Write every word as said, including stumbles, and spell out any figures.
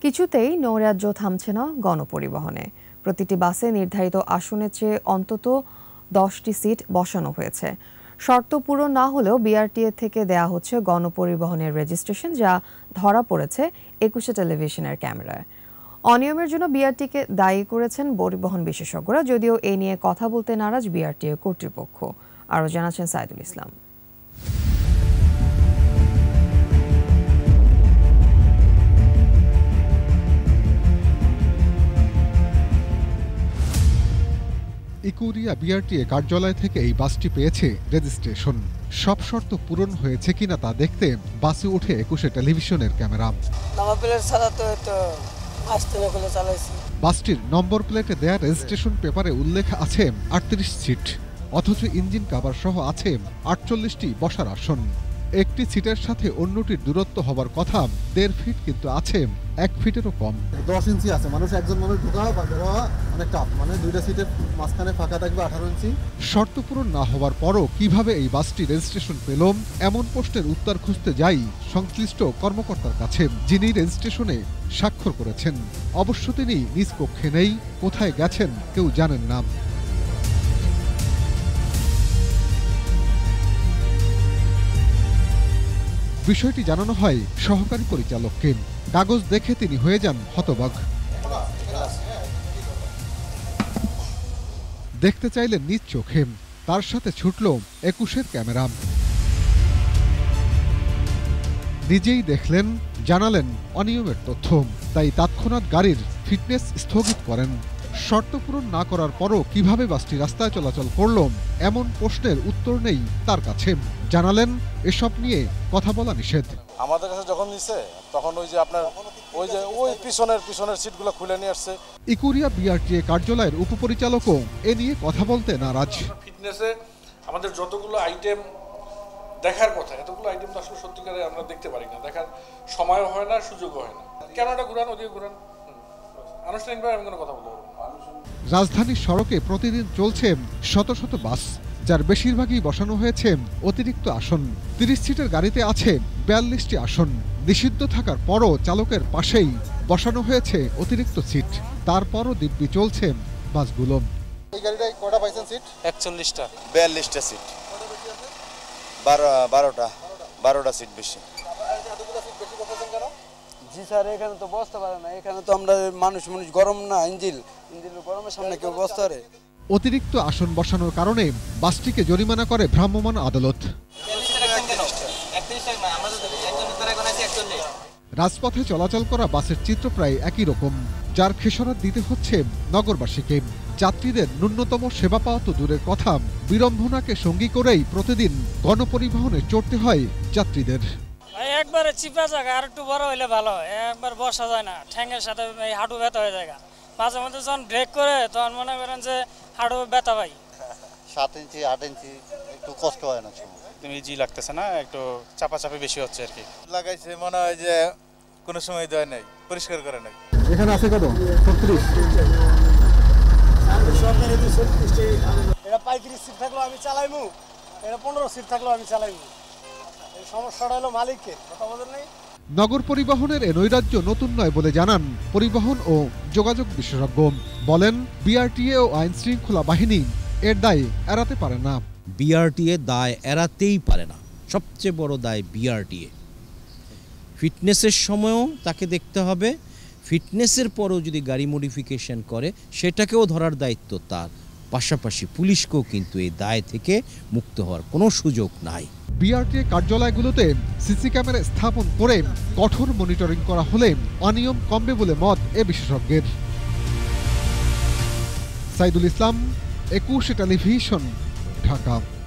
কিছুতেই নৈরাজ্য থামছে না গণপরিবহনে। প্রতিটি বাসে নির্ধারিত আসনের চেয়ে অন্তত দশটি সিট বসানো হয়েছে। শর্ত পূরণ না হলেও বিআরটিএ থেকে দেয়া হচ্ছে গণপরিবহনের রেজিস্ট্রেশন, যা ধরা পড়েছে একুশে টেলিভিশনের ক্যামেরায়। অনিয়মের জন্য বিআরটিকে দায়ী করেছেন পরিবহন বিশেষজ্ঞরা, যদিও এ নিয়ে কথা বলতে নারাজ বিআরটিএ কর্তৃপক্ষ। আরও জানাচ্ছেন সাইদুল ইসলাম। ইকুরিয়া বিআরটিএ কার্যালয় থেকে এই বাসটি পেয়েছে রেজিস্ট্রেশন। সব শর্ত পূরণ হয়েছে কিনা তা দেখতে বাসে উঠে একুশে টেলিভিশনের ক্যামেরা। বাসটির নম্বর প্লেটে দেয়া রেজিস্ট্রেশন পেপারে উল্লেখ আছে আটত্রিশ সিট, অথচ ইঞ্জিন কাভার সহ আছে আটচল্লিশটি বসার আসন। একটি সিটের সাথে অন্যটির দূরত্ব হবার কথা দেড় ফিট, কিন্তু আছে এক ফিটেরও কম। দশ ইঞ্চি আছে, মানুষ একজন মানুষ ঢোকা বা বের হওয়া অনেক টাফ, মানে দুইটা সিটের মাঝখানে ফাঁকা থাকবে আঠারো ইঞ্চি। শর্ত পূরণ না হওয়ার পরও কিভাবে এই বাসটি রেজিস্ট্রেশন পেল, এমন প্রশ্নের উত্তর খুঁজতে যাই সংশ্লিষ্ট কর্মকর্তার কাছে, যিনি রেজিস্ট্রেশনে স্বাক্ষর করেছেন। অবশ্য তিনি নিজ কক্ষে নেই, কোথায় গেছেন কেউ জানেন না। বিষয়টি জানানো হয় সহকারী পরিচালককে। কাগজ দেখে তিনি হয়ে যান হতবাক। দেখতে চাইলেন নিজ চোখে, তার সাথে ছুটল একুশের ক্যামেরা। নিজেই দেখলেন, জানালেন অনিয়মের তথ্য, তাই তৎক্ষণাৎ গাড়ির ফিটনেস স্থগিত করেন। শর্ত পূরণ না করার পরও কিভাবে বাসটি রাস্তায় চলাচল করল, এমন প্রশ্নের উত্তর নেই তার কাছে। জানালেন, এসব নিয়ে কথা বলা নিষেধ। আমাদের কাছে যখন নিছে তখন ওই যে আপনার ওই যে ওই পিছনের পিছনের সিটগুলো খুলে নিয়ে আসছে। ইকুরিয়া বিআরটিএ কার্যালয়ের উপপরিচালকও এ নিয়ে কথা বলতে নারাজ। ফিটনেসে আমাদের যতগুলো আইটেম দেখার কথা, এতগুলো আইটেম তো আসলে সত্যিকারে আমরা দেখতে পারি না, দেখার সময়ও হয় না, সুযোগও হয় না। কেন এটা ঘুরান, ওদিকে ঘুরান, আনুষ্ঠানিকভাবে আমি কোনো কথা বলতে পারবো না। রাজধানীর সড়কে প্রতিদিন চলছে শত শত বাস, যার বেশিরভাগই বসানো হয়েছে অতিরিক্ত আসন। তিরিশ সিটের গাড়িতে আছে বিয়াল্লিশটি আসন। নিষিদ্ধ থাকার পরও চালকের পাশেই বসানো হয়েছে অতিরিক্ত সিট। তারপরও দিব্যি চলছে বাসগুলো। এই গাড়িটায় কয়টা পাইছেন সিট? একচল্লিশটা, বিয়াল্লিশটা সিট, বারো বারোটা বারোটা সিট বেশি। জি স্যার, এখানে তো বসতে পারে না, এখানে তো আমরা মানুষ মানুষ গরম না, ইঞ্জিল ইঞ্জিল গরমের সামনে কেউ বসতে পারে। অতিরিক্ত আসন বসানোর কারণে বাসটিকে জরিমানা করে ভ্রাম্যমাণ আদালত। রাজপথে চলাচল করা বাসের চিত্র প্রায় একই রকম, যার খেসারত দিতে হচ্ছে নগরবাসীকে। যাত্রীদের ন্যূনতম সেবা পাওয়া তো দূরের কথা, বিড়ম্বনাকে সঙ্গী করেই প্রতিদিন গণপরিবহনে চড়তে হয় যাত্রীদের। একবারে চিপা জায়গা, আর একটু বড় হইলে ভালো হয়, একবার বসা যায় না, ঠ্যাঙের সাথে হাঁটু ব্যথা হয়ে যায়। মাঝে মধ্যে যখন ব্রেক করে তখন মনে করেন যে হাঁটু ব্যথা পাই। সাত ইঞ্চি আট ইঞ্চি একটু কষ্ট হয় না, তুমি জি লাগতেছে না, একটু চাপাচাপি বেশি হচ্ছে আর কি। লাগাইছে মনে হয় যে কোনো সময় দেয় নাই, পরিষ্কার করে নাই। এখানে আছে কত? ছত্রিশ। এটা পঁয়ত্রিশ সিট থাকলেও আমি চালাইমু, এটা পনেরো সিট থাকলেও আমি চালাইমু। এই সমস্যাটা হলো মালিকের, কথা বলেন নাই। নগর পরিবহনের এ নৈরাজ্য নতুন নয় বলে জানান পরিবহন ও যোগাযোগ বিশেষজ্ঞ। বলেন, বিআরটিএ ও আইন শৃঙ্খলা বাহিনী এর দায় এড়াতে পারে না। বিআরটিএ দায় এড়াতেই পারে না, সবচেয়ে বড় দায় বিআরটিএ। ফিটনেসের সময়ও তাকে দেখতে হবে, ফিটনেসের পরও যদি গাড়ি মডিফিকেশন করে সেটাকেও ধরার দায়িত্ব তার। পাশাপাশি পুলিশকেও কিন্তু এই দায় থেকে মুক্ত হওয়ার কোনো সুযোগ নাই। বিআরটিএ কার্যালয়গুলোতে সিসি ক্যামেরা স্থাপন করে কঠোর মনিটরিং করা হলে অনিয়ম কমবে বলে মত এ বিশেষজ্ঞের। সাইদুল ইসলাম, একুশে টেলিভিশন, ঢাকা।